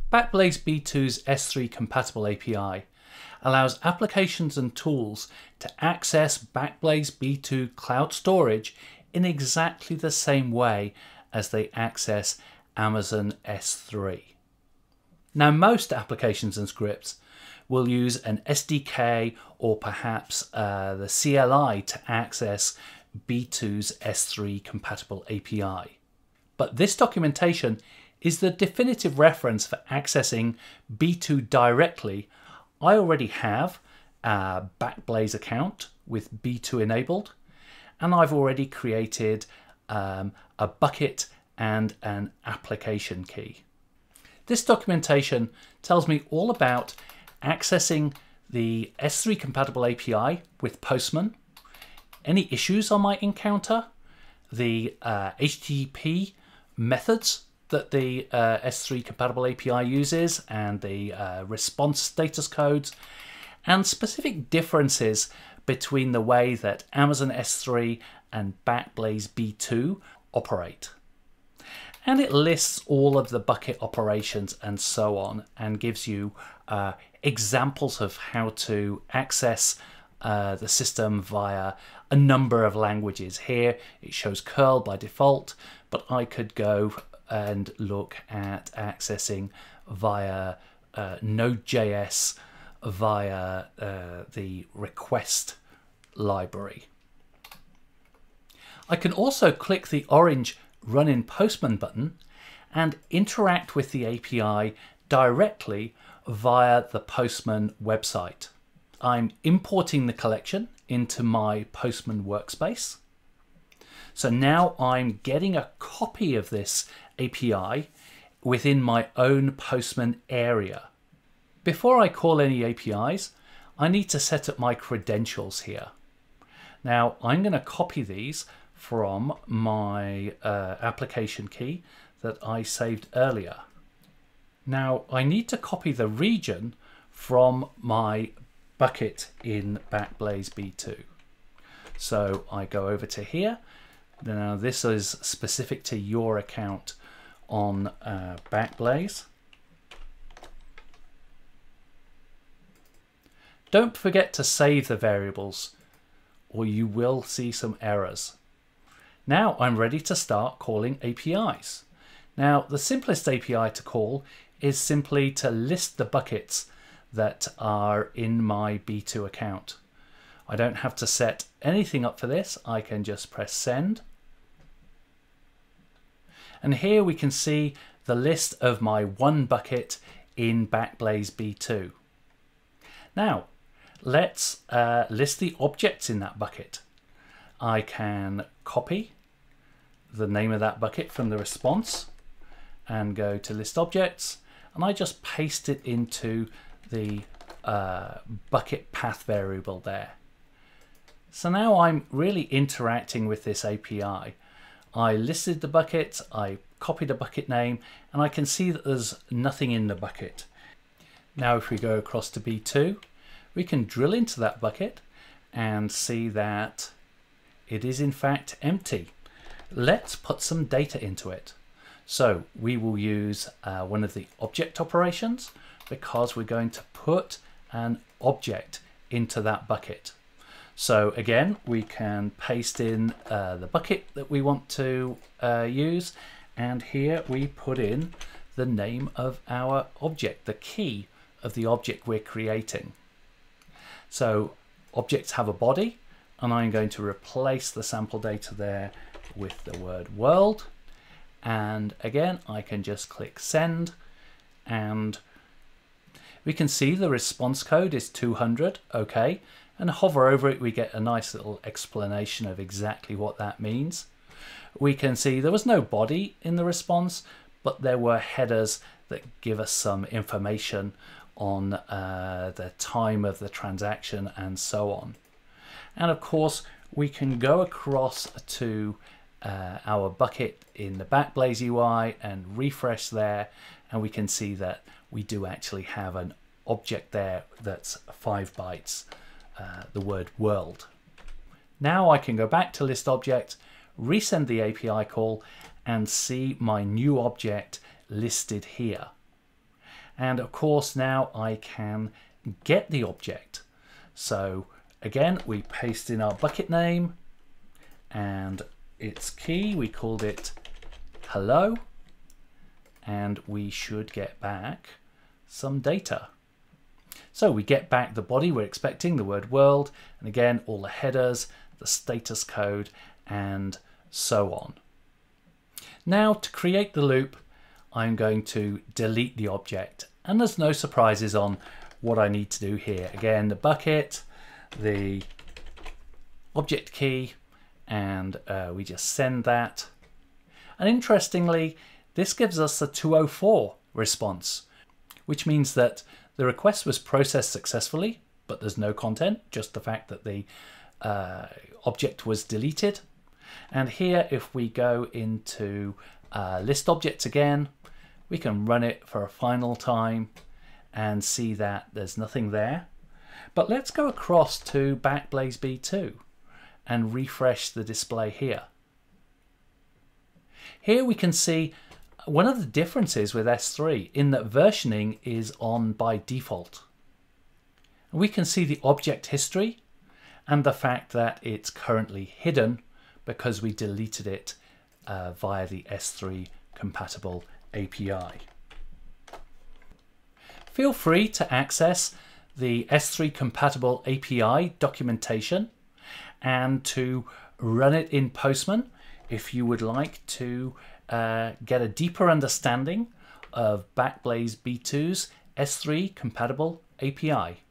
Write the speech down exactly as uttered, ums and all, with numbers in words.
Backblaze B two's S three compatible A P I allows applications and tools to access Backblaze B two cloud storage in exactly the same way as they access Amazon S three. Now, most applications and scripts will use an S D K or perhaps uh, the C L I to access B two's S three compatible A P I. But this documentation is the definitive reference for accessing B two directly. I already have a Backblaze account with B two enabled, and I've already created um, a bucket and an application key. This documentation tells me all about accessing the S three compatible A P I with Postman, any issues I might encounter, the uh, H T T P methods that the uh, S three compatible A P I uses, and the uh, response status codes, and specific differences between the way that Amazon S three and Backblaze B two operate. And it lists all of the bucket operations and so on, and gives you uh, examples of how to access uh, the system via a number of languages. Here it shows curl by default, but I could go and look at accessing via uh, Node.js, via uh, the request library. I can also click the orange Run in Postman button and interact with the A P I directly via the Postman website. I'm importing the collection into my Postman workspace. So now I'm getting a copy of this A P I within my own Postman area. Before I call any A P Is, I need to set up my credentials here. Now I'm going to copy these from my uh, application key that I saved earlier. Now I need to copy the region from my bucket in Backblaze B two. So I go over to here. Now this is specific to your account on uh, Backblaze. Don't forget to save the variables or you will see some errors. Now I'm ready to start calling A P Is. Now the simplest A P I to call is simply to list the buckets that are in my B two account. I don't have to set anything up for this. I can just press send. And here we can see the list of my one bucket in Backblaze B two. Now let's uh, list the objects in that bucket. I can copy the name of that bucket from the response and go to list objects, and I just paste it into the uh, bucket path variable there. So now I'm really interacting with this A P I. I listed the bucket, I copied a bucket name, and I can see that there's nothing in the bucket. Now if we go across to B two, we can drill into that bucket and see that it is in fact empty. Let's put some data into it. So we will use uh, one of the object operations because we're going to put an object into that bucket. So again, we can paste in uh, the bucket that we want to uh, use, and here we put in the name of our object, the key of the object we're creating. So objects have a body, and I'm going to replace the sample data there with the word world. And again, I can just click send, and we can see the response code is two hundred. Okay, and hover over it, we get a nice little explanation of exactly what that means. We can see there was no body in the response, but there were headers that give us some information on uh, the time of the transaction and so on. And of course, we can go across to uh, our bucket in the Backblaze U I and refresh there, and we can see that we do actually have an object there that's five bytes, uh, the word world. Now I can go back to list object, resend the A P I call, and see my new object listed here. And of course now I can get the object. So again, we paste in our bucket name and its key, we called it hello, and we should get back some data. So we get back the body we're expecting, the word world, and again all the headers, the status code, and so on. Now to create the loop, I'm going to delete the object, and there's no surprises on what I need to do here. Again, the bucket, the object key, and uh, we just send that. And interestingly, this gives us a two oh four response, which means that the request was processed successfully, but there's no content, just the fact that the uh, object was deleted. And here, if we go into uh, list objects again, we can run it for a final time and see that there's nothing there. But let's go across to Backblaze B two and refresh the display here. Here we can see one of the differences with S three in that versioning is on by default. We can see the object history and the fact that it's currently hidden because we deleted it uh, via the S three compatible A P I. Feel free to access the S three compatible A P I documentation and to run it in Postman if you would like to uh, get a deeper understanding of Backblaze B two's S three compatible A P I.